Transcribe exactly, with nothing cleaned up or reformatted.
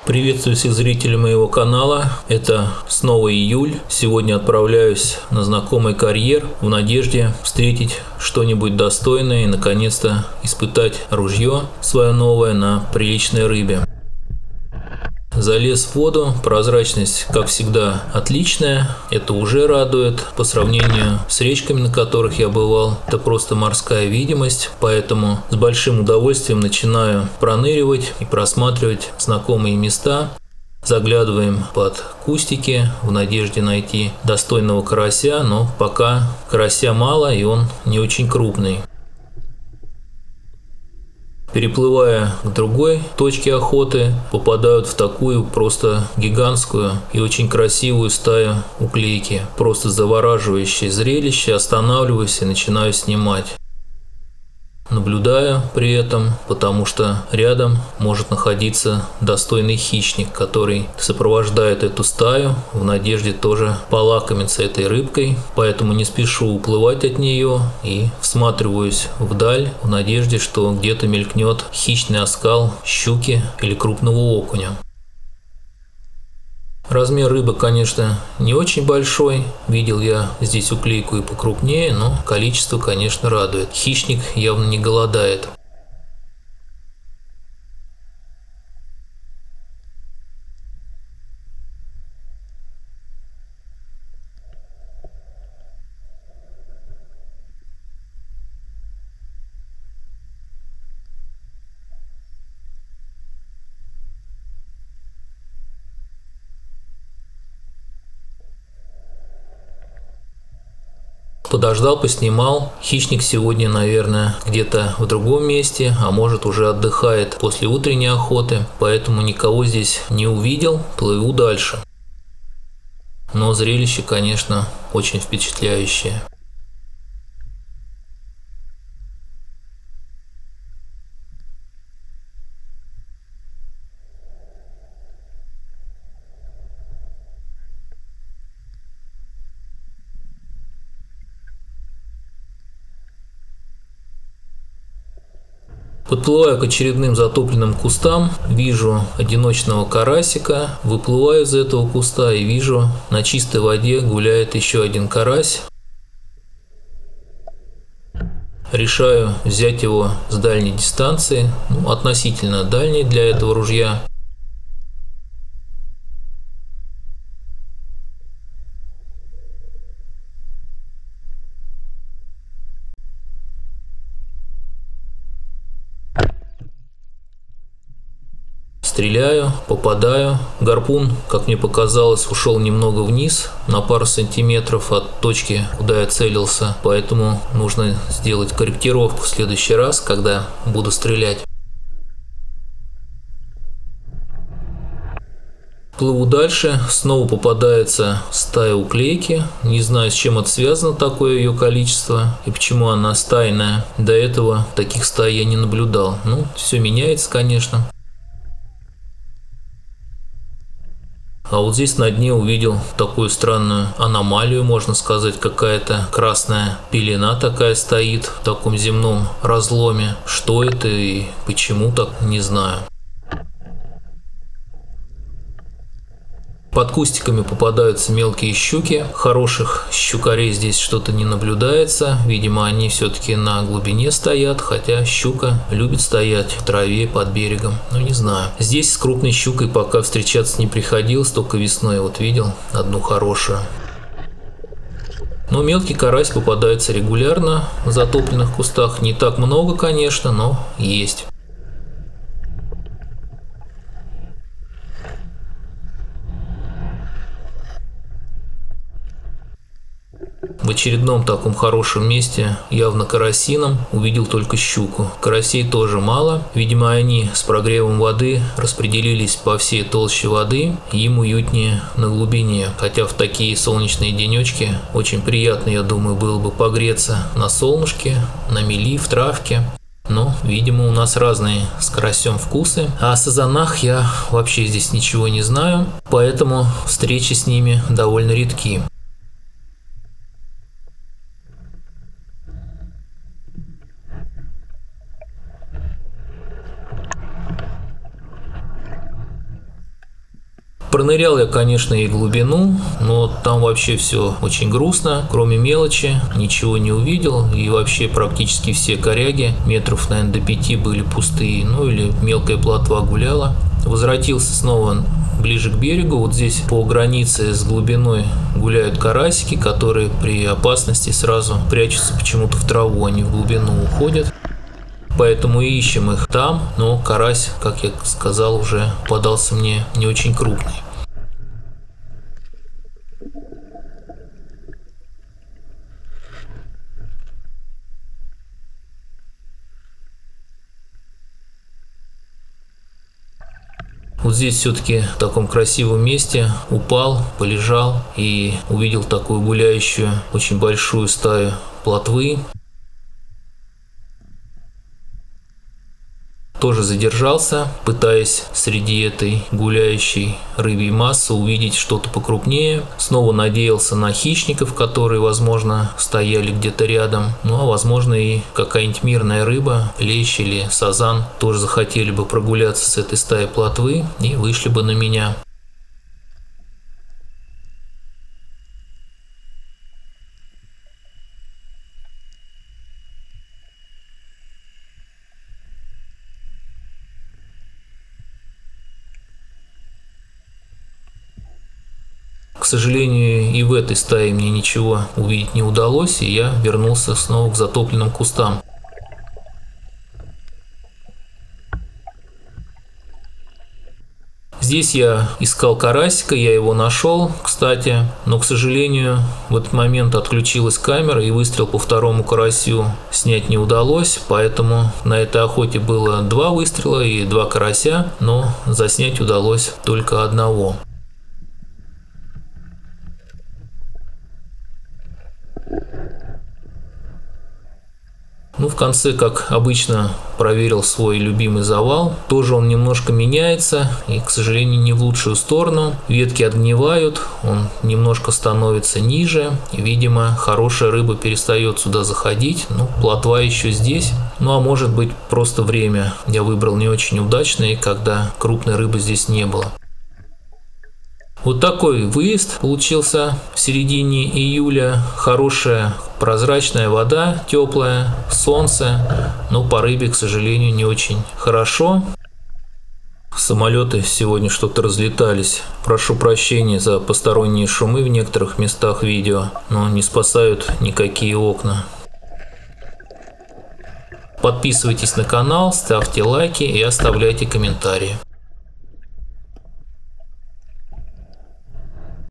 Приветствую всех зрителей моего канала. Это снова июль. Сегодня отправляюсь на знакомый карьер в надежде встретить что-нибудь достойное и наконец-то испытать ружье свое новое на приличной рыбе. Залез в воду, прозрачность, как всегда, отличная, это уже радует. По сравнению с речками, на которых я бывал, это просто морская видимость, поэтому с большим удовольствием начинаю проныривать и просматривать знакомые места. Заглядываем под кустики в надежде найти достойного карася, но пока карася мало и он не очень крупный. Переплывая к другой точке охоты, попадают в такую просто гигантскую и очень красивую стаю уклейки. Просто завораживающее зрелище, останавливаюсь и начинаю снимать. Наблюдаю при этом, потому что рядом может находиться достойный хищник, который сопровождает эту стаю в надежде тоже полакомиться этой рыбкой. Поэтому не спешу уплывать от нее и всматриваюсь вдаль в надежде, что где-то мелькнет хищный оскал щуки или крупного окуня. Размер рыбы, конечно, не очень большой. Видел я здесь уклейку и покрупнее, но количество, конечно, радует. Хищник явно не голодает. Подождал, поснимал. Хищник сегодня, наверное, где-то в другом месте, а может уже отдыхает после утренней охоты, поэтому никого здесь не увидел, плыву дальше. Но зрелище, конечно, очень впечатляющее. Подплываю к очередным затопленным кустам, вижу одиночного карасика, выплываю из этого куста и вижу, на чистой воде гуляет еще один карась. Решаю взять его с дальней дистанции, ну, относительно дальней для этого ружья. Стреляю, попадаю. Гарпун, как мне показалось, ушел немного вниз, на пару сантиметров от точки, куда я целился. Поэтому нужно сделать корректировку в следующий раз, когда буду стрелять. Плыву дальше, снова попадается стая уклейки. Не знаю, с чем это связано, такое ее количество и почему она стайная. До этого таких стай я не наблюдал. Ну, все меняется, конечно. А вот здесь на дне увидел такую странную аномалию, можно сказать, какая-то красная пелена такая стоит в таком земном разломе. Что это и почему так, не знаю. Под кустиками попадаются мелкие щуки. Хороших щукарей здесь что-то не наблюдается. Видимо, они все-таки на глубине стоят, хотя щука любит стоять в траве под берегом. Ну, не знаю. Здесь с крупной щукой пока встречаться не приходилось, только весной вот видел одну хорошую. Но мелкий карась попадается регулярно в затопленных кустах. Не так много, конечно, но есть. В очередном таком хорошем месте, явно карасином, увидел только щуку. Карасей тоже мало. Видимо, они с прогревом воды распределились по всей толще воды. Им уютнее на глубине. Хотя в такие солнечные денечки очень приятно, я думаю, было бы погреться на солнышке, на мели, в травке. Но, видимо, у нас разные с карасем вкусы. А о сазанах я вообще здесь ничего не знаю. Поэтому встречи с ними довольно редки. Пронырял я, конечно, и глубину, но там вообще все очень грустно, кроме мелочи, ничего не увидел, и вообще практически все коряги, метров, наверное, до пяти были пустые, ну или мелкая плотва гуляла. Возвратился снова ближе к берегу. Вот здесь по границе с глубиной гуляют карасики, которые при опасности сразу прячутся почему-то в траву, они в глубину уходят. Поэтому и ищем их там, но карась, как я сказал, уже попадался мне не очень крупный. Вот здесь все-таки в таком красивом месте упал, полежал и увидел такую гуляющую, очень большую стаю плотвы. Тоже задержался, пытаясь среди этой гуляющей рыбьей массы увидеть что-то покрупнее. Снова надеялся на хищников, которые, возможно, стояли где-то рядом. Ну а возможно и какая-нибудь мирная рыба, лещ или сазан, тоже захотели бы прогуляться с этой стаей плотвы и вышли бы на меня. К сожалению, и в этой стае мне ничего увидеть не удалось, и я вернулся снова к затопленным кустам. Здесь я искал карасика, я его нашел, кстати, но, к сожалению, в этот момент отключилась камера, и выстрел по второму карасю снять не удалось, поэтому на этой охоте было два выстрела и два карася, но заснять удалось только одного. Ну, в конце, как обычно, проверил свой любимый завал. Тоже он немножко меняется, и, к сожалению, не в лучшую сторону. Ветки отгнивают, он немножко становится ниже. И, видимо, хорошая рыба перестает сюда заходить. Ну, плотва еще здесь. Ну, а может быть, просто время я выбрал не очень удачное, когда крупной рыбы здесь не было. Вот такой выезд получился в середине июля. Хорошая прозрачная вода, теплая, солнце, но по рыбе, к сожалению, не очень хорошо. Самолеты сегодня что-то разлетались. Прошу прощения за посторонние шумы в некоторых местах видео, но не спасают никакие окна. Подписывайтесь на канал, ставьте лайки и оставляйте комментарии.